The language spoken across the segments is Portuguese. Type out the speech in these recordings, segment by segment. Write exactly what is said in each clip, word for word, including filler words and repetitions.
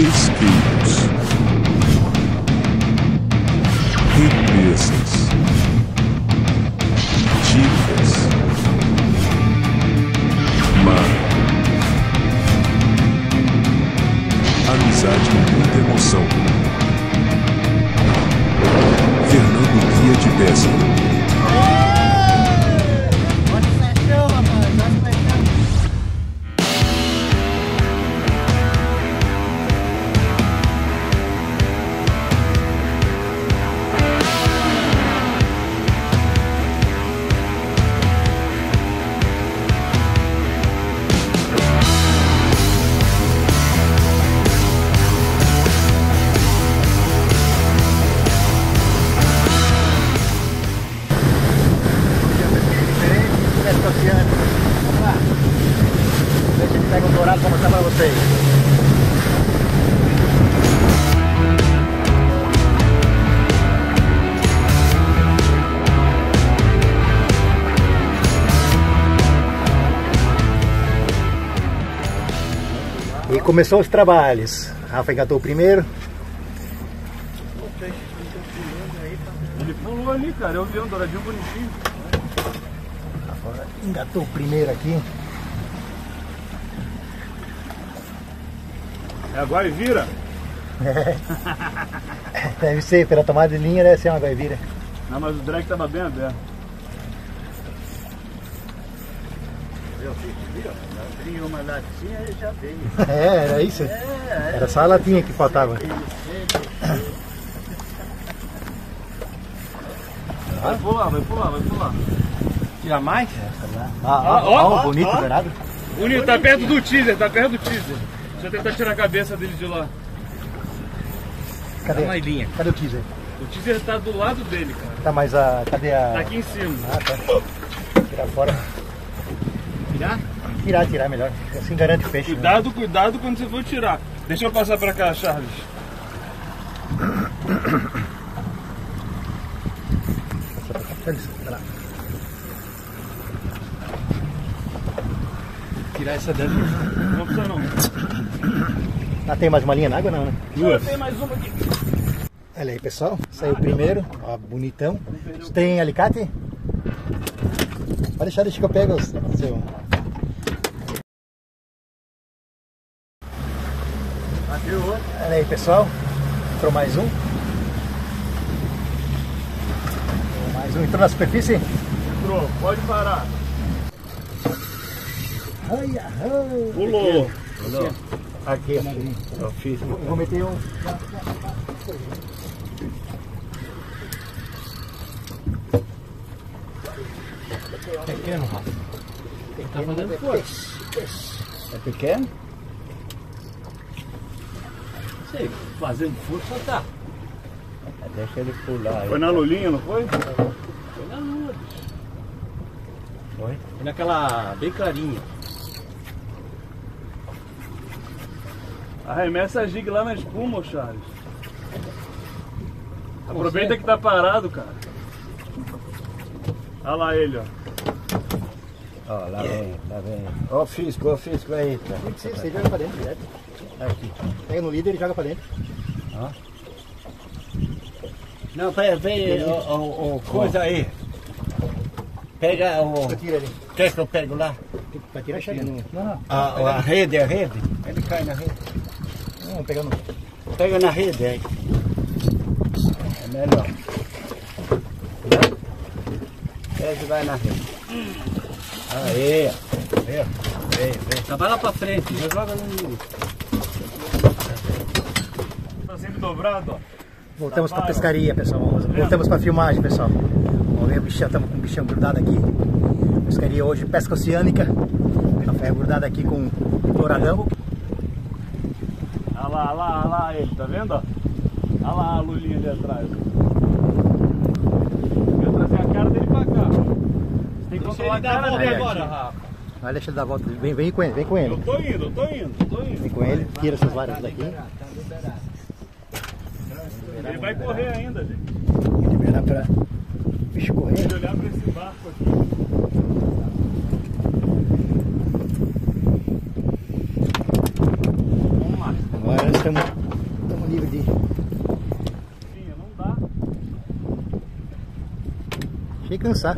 pesqueiros, represas, dicas, mar, amizade e muita emoção. Fernando Guia de Pesca. Pega um dourado para mostrar para vocês. E começou os trabalhos. Rafa engatou o primeiro. Ele pulou ali, cara. Eu vi um douradinho bonitinho. Rafa engatou o primeiro aqui. É a guaivira? Deve ser, pela tomada de linha deve ser uma guaivira. Não, mas o drag tava bem aberto. Eu vi uma latinha e já veio. É, era isso? É, era só a latinha que faltava. Vai pular, vai pular, vai pular. Tira mais? Ah, ah, ó, ó, ó, bonito ó. dourado. Bonito, tá perto do teaser, tá perto do teaser. Deixa eu tentar tirar a cabeça dele de lá. Cadê? Tá na ilhinha. Cadê o teaser? O teaser tá do lado dele, cara. Tá, mas a... cadê a... Tá aqui em cima. Ah, tá. Tirar fora. Tirar? Tirar, tirar melhor. Assim garante o peixe. Cuidado, né? Cuidado quando você for tirar. Deixa eu passar pra cá, Charles. Olha lá. Tirar essa daqui. Não precisa não. Ah, tem mais uma linha na água não, né? Duas. Tem mais uma aqui. Olha aí, pessoal. Saiu o primeiro. Ó, bonitão. Você tem alicate? Pode deixar, deixa que eu pego o seu. Olha aí, pessoal. Entrou mais um. Mais um. Entrou na superfície? Entrou, pode parar. Ai, ai. Pulou. Pulou. Aqui, aqui. Eu fiz. Eu vou meter um. Pequeno, Rafa. Tá fazendo força. É pequeno? Sei, fazendo força tá. Deixa ele pular aí. Foi na lulinha, não foi? Foi na lua, bicho. Foi? Foi naquela bem clarinha. Arremessa a jig lá na espuma, ô Charles. Aproveita que tá parado, cara. Olha lá ele, ó. Ó, lá vem, lá vem. Ó o fisco, ó o fisco aí. Tá. Você, você joga pra dentro direto. Aqui. Pega no líder e joga pra dentro. Ó. Não, pera, vem o, o, o coisa aí. Pega o... Eu tiro ele. Quer que eu pego lá? Vai tirar a chave. Não, não. A, a rede, a rede. Ele cai na rede. Não, pega no. Pega na rede aí. É melhor. Pega e vai na rede. Aí, aí, vem, vem. Tá, vai lá pra frente, já joga no... Tá sempre dobrado, ó. Voltamos para a pescaria, pessoal. Vamos, voltamos para a filmagem, pessoal. Vamos ver o bichão, estamos com o bichão grudado aqui. Pescaria hoje, pesca oceânica. Rafael grudado aqui com douradão. Olha lá, olha lá, olha lá ele, tá vendo? Ó? Olha lá a lulinha ali atrás. Quero trazer a cara dele pra cá. Você tem que controlar a cara dele agora, Rafa. Vai, deixa ele dar a volta. Vem, vem com ele, vem com ele. Eu tô indo, eu tô indo, eu tô indo. Vem com ele, tira essas varas daqui. Ele vai correr ainda, gente. Liberar para o bicho correr. Deixa eu olhar pra esse barco aqui. Vamos lá. Agora estamos livres de... Não dá. Achei cansar.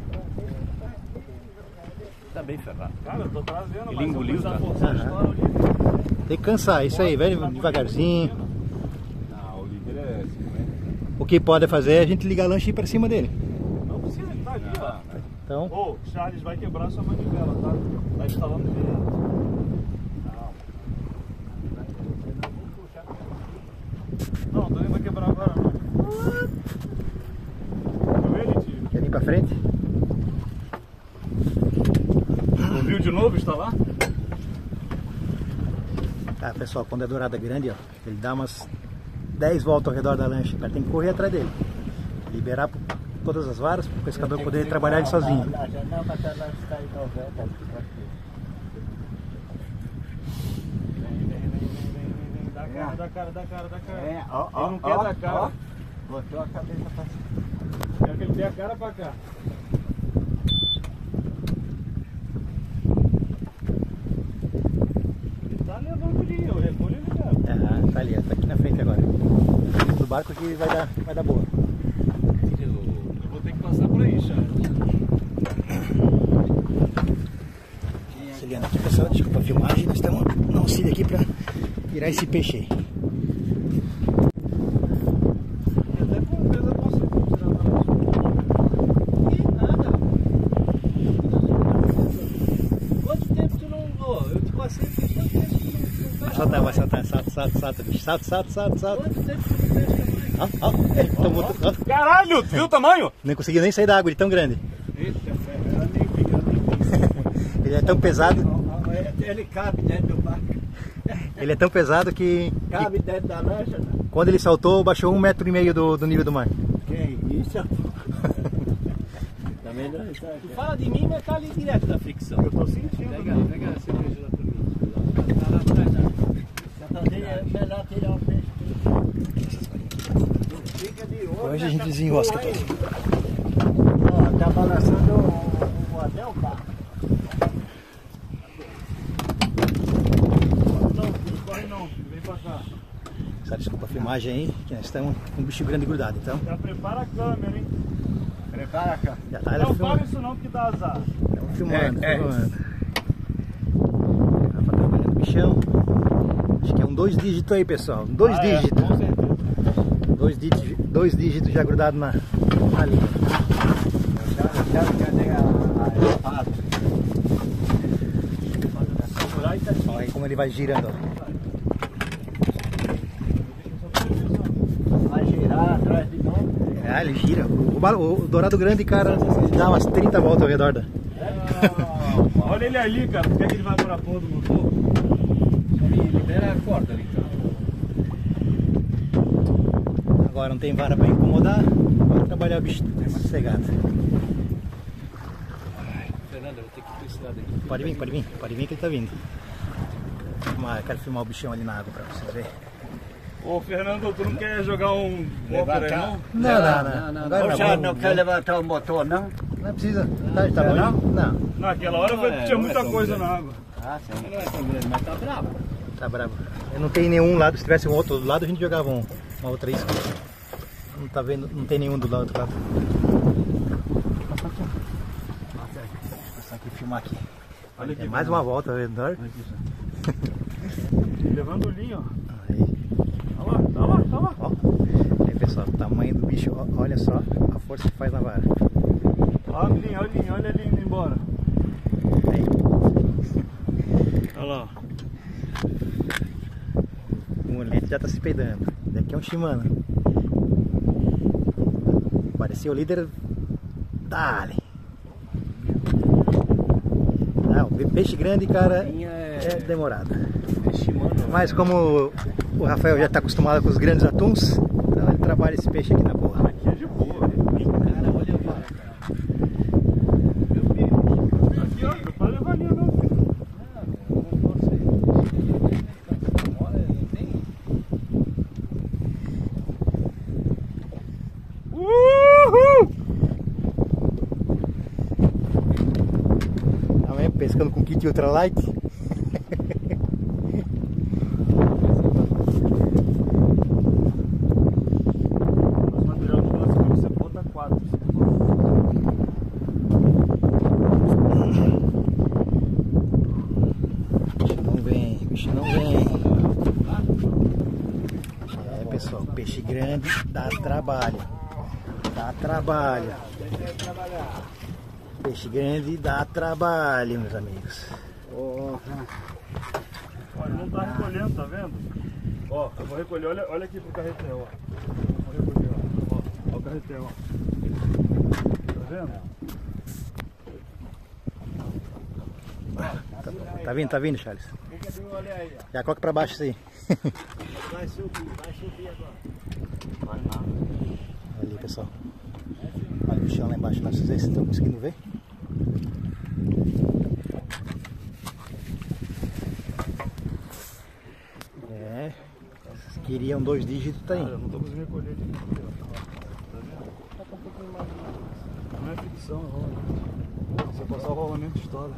Tá bem ferrado. Cara, eu tô trazendo, Ele engoliu, tá? Tem que cansar, isso aí, velho, devagarzinho. Não, o líder é cinquenta. O que pode fazer é a gente ligar a lancha e ir pra cima dele. Não precisa, ele tá ali, ó. Então, Ô, Charles vai quebrar sua manivela, tá? Tá instalando direto. Não, não vai quebrar agora não. Viu ele, tio? quer vir pra frente? Ouviu de novo instalar? Tá, pessoal, quando é dourada grande, ó, ele dá umas dez voltas ao redor da lancha. O cara tem que correr atrás dele. Liberar todas as varas para o pescador poder trabalhar ele sozinho. Dá cara, dá cara, dá cara, dá cara. É, ó, ó, Ele não quer ó, dar cara. ó. Botou a cabeça pra cima. Quero que ele dê a cara pra cá. Ele tá levando ali, eu recolho ele leva. Ah, tá ali, ó, tá aqui na frente agora. Do barco que vai dar, vai dar boa. Eu vou ter que passar por aí, Charles. Auxiliando aqui, pessoal, desculpa a filmagem, nós estamos no auxílio aqui pra virar esse peixe aí. Até com peso eu posso tirar na mão. Que nada. Quanto tempo tu não usou? Eu te passei por quanto tempo tu não pesca? Salta, vai saltar, salta, salta, salta, bicho. Salta, salta, salta, salta. Quanto tempo tu não pesca mais? Ó, ó, ele tomou, ó, Caralho, viu o tamanho? não conseguiu nem sair da água, ele é tão grande. Eita, ferro, eu nem vi, eu nem vi. Ele é tão pesado, Ele cabe dentro do barco. ele é tão pesado que, que Cabe dentro da lancha, né? quando ele saltou, baixou um metro e meio do, do nível do mar. Que isso? Também não. Tu fala de mim, mas tá ali direto da fricção. Eu tô sentindo. Pega, né? pega a cerveja lá pra mim. Tá lá atrás, né? É melhor tirar o peixe. Fica de olho. Hoje a gente desenrosca tudo. Ó, tá balançando o, o até o barco. Não, não corre não, vem pra cá. Só desculpa a filmagem aí, que nós estamos com um bicho grande grudado, então. Já prepara a câmera, hein? Prepara cá. Já tá Não filmando. fala isso não que dá azar. Estamos filmando, É, é. filmando. Rafa trabalhando o bichão. Acho que é um dois dígitos aí, pessoal. Um dois Ah, é, dígitos. com certeza. Dois dígitos. Dois dígitos já grudado na, na linha. Cadê a espada? Olha aí como ele vai girando, ó. Vai girar atrás de novo. Ah, ele gira. O, ba- o dourado grande, cara, ele dá umas trinta voltas ao redor da. Olha ele ali, cara. Por que que ele vai pra pôr do motor? Libera a corda ali, cara. Agora não tem vara pra incomodar. Vai trabalhar o bicho sossegado. Fernando, eu vou ter que ir pra esse lado aqui. Pode vir, pode vir, pode vir que ele tá vindo. Filmar, eu quero filmar o bichão ali na água pra vocês verem. Ô, Fernando, tu não quer jogar um Levantar? motor aí, não? Não, não, não. Agora Ô, não, já vamos- não quer levantar o motor, não? Não precisa. Tá, tá bom? Não? Não, Naquela hora foi porque tinha muita coisa na água. Ah, sim. Não é tão grande, mas tá bravo. tá bravo. Eu não tenho nenhum lado, se tivesse um outro do lado a gente jogava um, uma outra isca. Não tá vendo, não tem nenhum do lado do lado. Vou passar aqui, filmar aqui. Olha Tem aqui, mais uma volta ao redor. Levando o linho, ó. Aí, Olha lá, tá lá, tá lá. ó. Aí pessoal, o tamanho do bicho, ó, olha só a força que faz na vara. Olha o linho, olha o linho, olha ele indo embora. Aí, Olha lá. o moleque já tá se peidando. Daqui é um Shimano. Parecia o líder. Dale. Ah, o peixe grande, cara, é demorado. Mas como o Rafael já está acostumado com os grandes atuns, então ele trabalha esse peixe aqui na boa. Aqui é de boa. Cara, olha a vara, cara. Meu filho. Aqui, ó, não pode levar linha, não. Uhul! Também pescando com kit ultralight. Peixe grande dá trabalho. Dá trabalho. Peixe grande dá trabalho, meus amigos. Olha, não tá recolhendo, tá vendo? Ó, eu vou recolher, olha, olha aqui pro carretel, ó. Vou recolher, ó. Ó, ó o carretel, ó. Tá vendo? Tá, tá vindo, tá vindo, Charles. Já coloca pra baixo isso aí. Vai subir, vai subir agora. Vai nada. Olha ali, pessoal. Olha o chão lá embaixo. Não sei se vocês estão conseguindo ver. É. Queriam dois dígitos, tá aí. Ah, eu não tô conseguindo recolher aqui. Tá vendo? Tá um pouquinho mais. Não é ficção, é rolamento. Se eu passar o rolamento, estoura.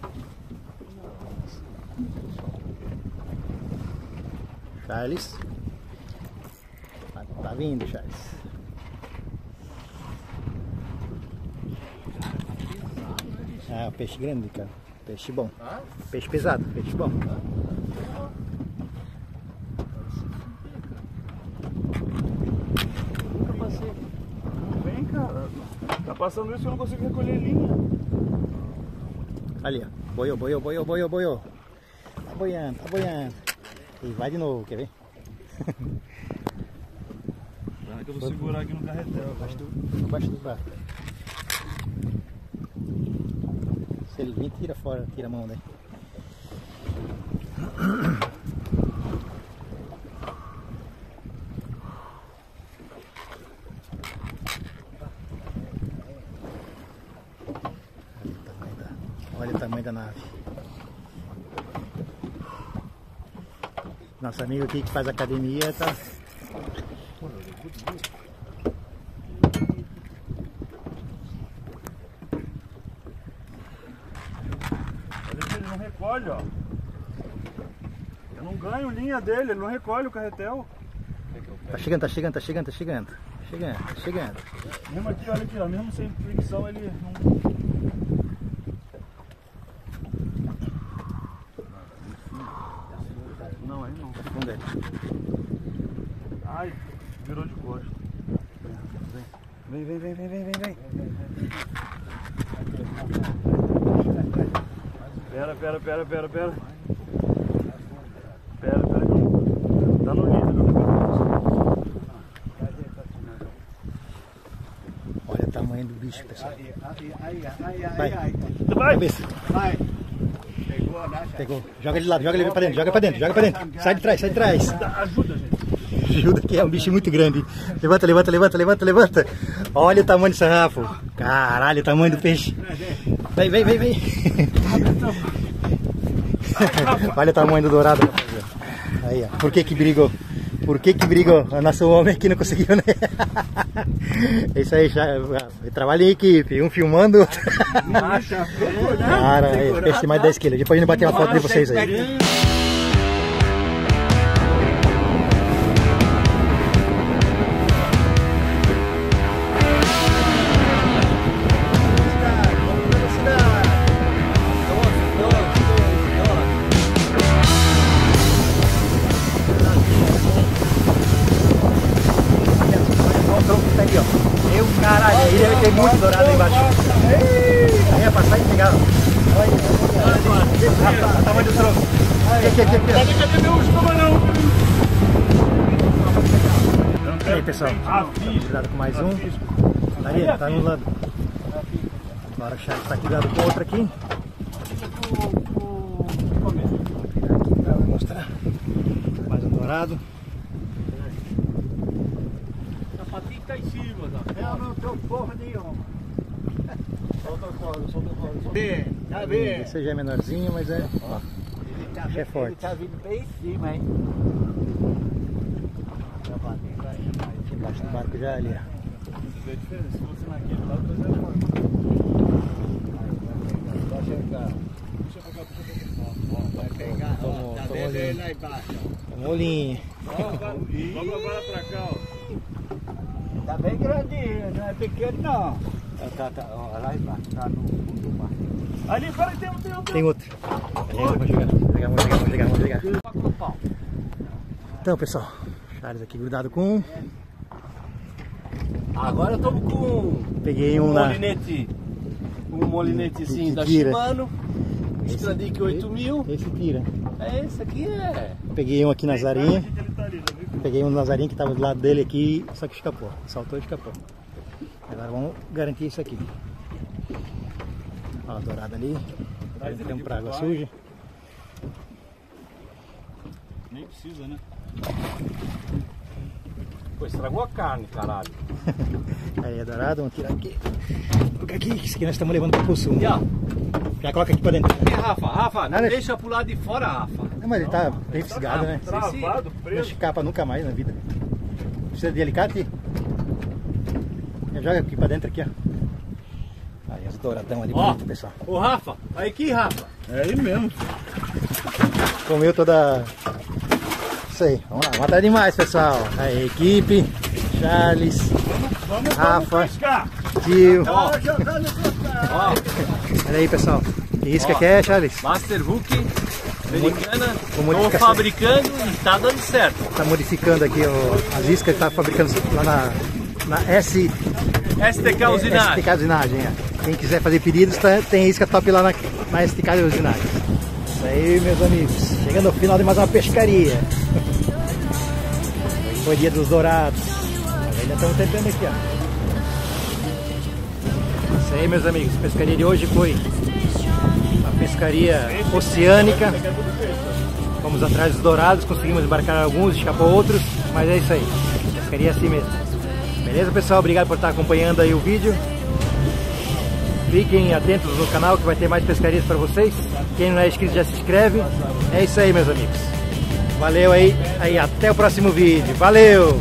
Charles. Tá, tá vindo, Charles. Ah, peixe grande, cara. Peixe bom. Peixe pesado, peixe bom. Nunca passei. Não vem, cara. Tá passando isso e eu não consigo recolher linha. Ali, ó. Boiou, boiou, boiou, boiou, boiou. Tá boiando, tá boiando. E vai de novo, quer ver? Será que eu vou segurar aqui no carretel? Abaixo do, abaixo do barco. Se ele vir, tira fora, tira a mão daí. Olha o tamanho da nave. Nosso amigo aqui que faz academia tá. Ele não recolhe, ó. Eu não ganho linha dele, ele não recolhe o carretel. Tá chegando, tá chegando, tá chegando, tá chegando. Chegando, tá chegando. Mesmo aqui, olha aqui, ó. Mesmo sem fricção, ele não. Não, aí não. Fundo dele. Ai, virou de costa. Vem, vem, vem, vem, vem, vem, vem. Pera, pera, pera, pera, pera. Pera, pera, tá no líder. Olha o tamanho do bicho, pessoal. Vai, Vai! Cabeça. vai. Pegou, né? Pegou. Joga ele lá, joga ele pra dentro, joga pra dentro, joga pra dentro. Sai de trás, sai de trás. Ajuda, gente. Ajuda que é um bicho muito grande. Levanta, levanta, levanta, levanta, levanta. Olha o tamanho do sarrafo. Caralho, o tamanho do peixe. Vem, vem, vem, vem. Olha o tamanho do dourado. Aí, ó. Por que que brigou? Por que que brigou? O nosso homem aqui não conseguiu, né? É isso aí, já. Trabalha em equipe, um filmando, outro. Cara, aí, peixe de mais de dez quilos. Depois a gente bater uma foto de vocês aí. Meu caralho, aí deve ter muito dourado aí embaixo. Aí ia passar e pegar. Olha o tamanho do tronco. Aqui, aqui, aqui. Cadê meu tubarão? E aí, pessoal? Cuidado com mais um. Aí, tá anulando. Agora o Charles tá cuidado com outro aqui. Aqui pra mostrar. Mais um dourado. Tá em cima, tá? Eu não tô porra nenhuma. Solta a corda, solta a corda. Vê, tá vendo? Esse já é menorzinho, mas é. Ó, Ele tá, é forte. Ele tá vindo bem em cima, hein? aqui embaixo do barco já ali, ó. Você vê a diferença? Se fosse naquele lado, mas era forte. Vai chegar. Puxa pra cá, puxa pra cá. Ó, Vai pegar, ó. Tomou, Tá tomou vendo ele ali. lá embaixo, ó. Um olhinho. Vamos agora pra cá, ó. Tá bem grandinho, não é pequeno não. Tá, tá, ó, lá embaixo, tá no fundo do mar. Ali, peraí, tem um, tem um, Tem outro. Vamos jogar, vamos jogar, vamos jogar, vamos jogar, vamos jogar. Então, pessoal, Charles aqui grudado com um. Agora eu tô com Peguei um um na... molinete, um molinetezinho da Tira. Shimano, Stradic oito mil. Esse tira. É, esse aqui é. Peguei um aqui na Zarinha. Aqui que ele tá ali, já viu? Peguei um na Zarinha que tava do lado dele aqui, só que escapou. Saltou e escapou. Agora vamos garantir isso aqui. Ó, a dourada ali. Tem um pra água suja. Nem precisa, né? Pô, estragou a carne, caralho. Aí é dourado, vamos tirar aqui. Coloca aqui, isso aqui nós estamos levando para o consumo. Já. Já coloca aqui para dentro. E Rafa, Rafa, não Nada. deixa pro lado de fora, Rafa. Não, mas ele tá bem fisgado, né? Travado, Não preso. escapa nunca mais na vida. Precisa de alicate? Já joga aqui para dentro aqui, ó. Aí as douradão ali Ó. bonito, pessoal. Ô Rafa, aí aqui, Rafa. É aí mesmo. Comeu toda... Isso aí, vamos lá, mata demais, pessoal. Aí, equipe, Charles, Vamos, Rafa. vamos pescar. Tio. Ó, ó, Olha aí, pessoal. Que isca Ó. que é, Charles? Master Hook americana. com Tô modificação. fabricando e tá dando certo. Tá modificando aqui o, as iscas que tá fabricando lá na, na S... S T K Usinagem. S T K Usinagem, é. Quem quiser fazer pedidos, tá, tem isca top lá na, na S T K Usinagem. Isso aí, meus amigos. Chegando ao final de mais uma pescaria. Foi dia dos dourados. Mas ainda estamos tentando aqui, ó. Isso aí, meus amigos. A pescaria de hoje foi a pescaria oceânica. Fomos atrás dos dourados, conseguimos embarcar alguns, escapou outros. Mas é isso aí. Pescaria assim mesmo. Beleza, pessoal? Obrigado por estar acompanhando aí o vídeo. Fiquem atentos no canal que vai ter mais pescarias para vocês. Quem não é inscrito já se inscreve. É isso aí, meus amigos. Valeu aí, aí até o próximo vídeo. Valeu!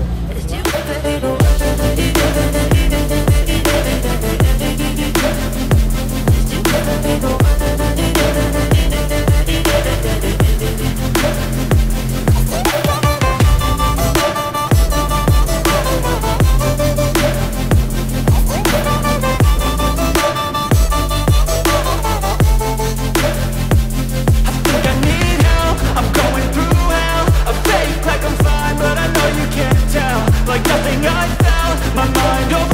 Like nothing I found, my mind over